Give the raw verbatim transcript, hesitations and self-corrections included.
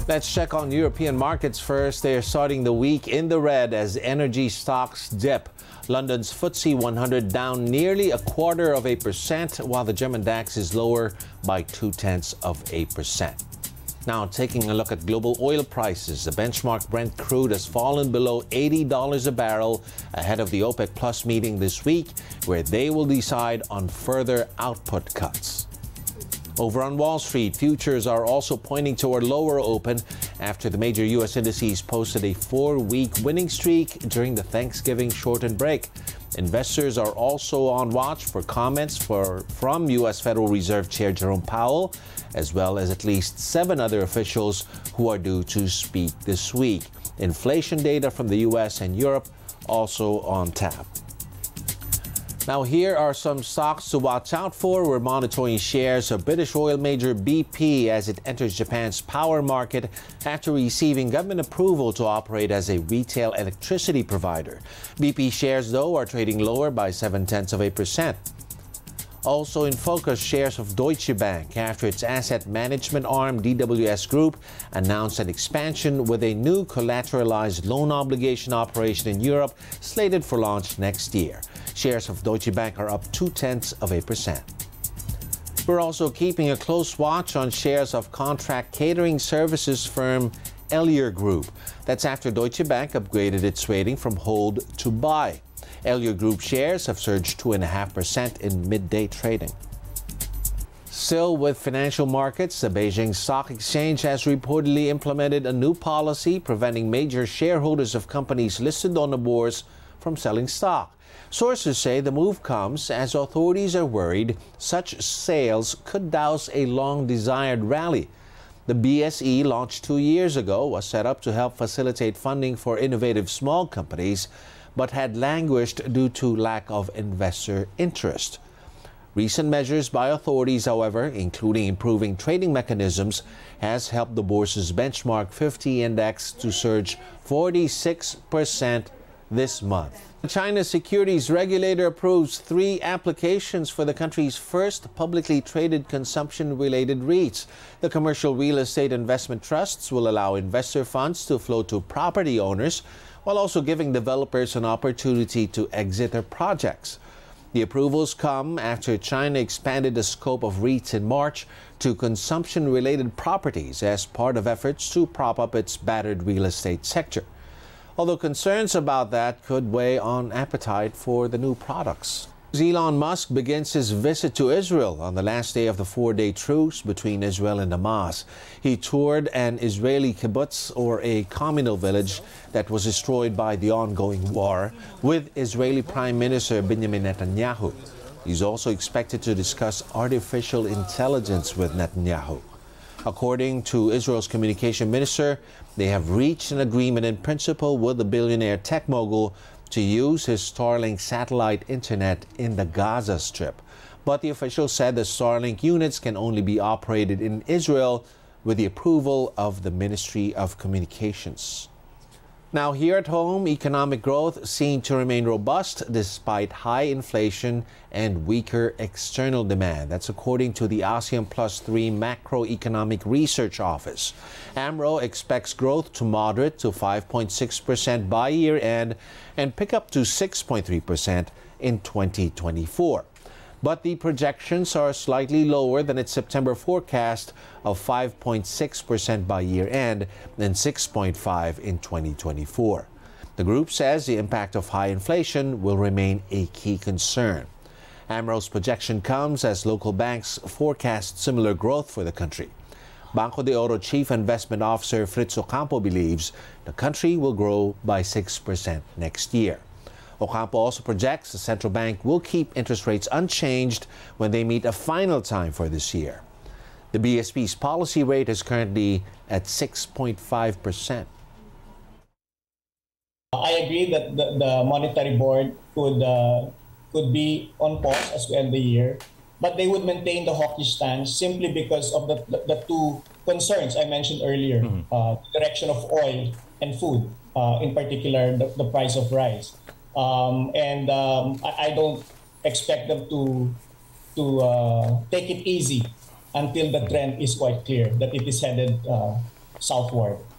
Let's check on European markets first. They are starting the week in the red as energy stocks dip. London's F T S E one hundred down nearly a quarter of a percent, while the German DAX is lower by two-tenths of a percent. Now, taking a look at global oil prices, the benchmark Brent crude has fallen below eighty dollars a barrel ahead of the OPEC Plus meeting this week, where they will decide on further output cuts. Over on Wall Street, futures are also pointing toward lower open after the major U S indices posted a four-week winning streak during the Thanksgiving shortened break. Investors are also on watch for comments for, from U S Federal Reserve Chair Jerome Powell, as well as at least seven other officials who are due to speak this week. Inflation data from the U S and Europe also on tap. Now, here are some stocks to watch out for. We're monitoring shares of British oil major B P as it enters Japan's power market after receiving government approval to operate as a retail electricity provider. B P shares, though, are trading lower by seven-tenths of a percent. Also in focus, shares of Deutsche Bank after its asset management arm D W S Group announced an expansion with a new collateralized loan obligation operation in Europe slated for launch next year. Shares of Deutsche Bank are up two-tenths of a percent. We're also keeping a close watch on shares of contract catering services firm Elior Group. That's after Deutsche Bank upgraded its rating from hold to buy. Elior Group shares have surged two point five percent in midday trading. Still with financial markets, the Beijing Stock Exchange has reportedly implemented a new policy preventing major shareholders of companies listed on the bourse from selling stock. Sources say the move comes as authorities are worried such sales could douse a long-desired rally. The B S E, launched two years ago, was set up to help facilitate funding for innovative small companies, but had languished due to lack of investor interest. Recent measures by authorities, however, including improving trading mechanisms, has helped the bourse's benchmark fifty index to surge forty-six percent this month. China's securities regulator approves three applications for the country's first publicly traded consumption-related REITs. The commercial real estate investment trusts will allow investor funds to flow to property owners, while also giving developers an opportunity to exit their projects. The approvals come after China expanded the scope of REITs in March to consumption-related properties as part of efforts to prop up its battered real estate sector. Although concerns about that could weigh on appetite for the new products. Elon Musk begins his visit to Israel on the last day of the four-day truce between Israel and Hamas. He toured an Israeli kibbutz, or a communal village that was destroyed by the ongoing war, with Israeli Prime Minister Benjamin Netanyahu. He's also expected to discuss artificial intelligence with Netanyahu. According to Israel's communication minister, they have reached an agreement in principle with the billionaire tech mogul to use his Starlink satellite internet in the Gaza Strip. But the official said the Starlink units can only be operated in Israel with the approval of the Ministry of Communications. Now, here at home, economic growth seemed to remain robust despite high inflation and weaker external demand. That's according to the ASEAN Plus three Macroeconomic Research Office. AMRO expects growth to moderate to five point six percent by year-end and pick up to six point three percent in twenty twenty-four. But the projections are slightly lower than its September forecast of five point six percent by year-end and six point five percent in twenty twenty-four. The group says the impact of high inflation will remain a key concern. AMRO's projection comes as local banks forecast similar growth for the country. Banco de Oro Chief Investment Officer Fritz Ocampo believes the country will grow by six percent next year. Ocampo also projects the central bank will keep interest rates unchanged when they meet a final time for this year. The B S P's policy rate is currently at six point five percent. I agree that the, the Monetary Board could, uh, could be on pause as we end the year, but they would maintain the hawkish stance simply because of the, the, the two concerns I mentioned earlier, mm-hmm. uh, direction of oil and food, uh, in particular the, the price of rice. Um, and um, I, I don't expect them to to uh, take it easy until the trend is quite clear that it is headed uh, southward.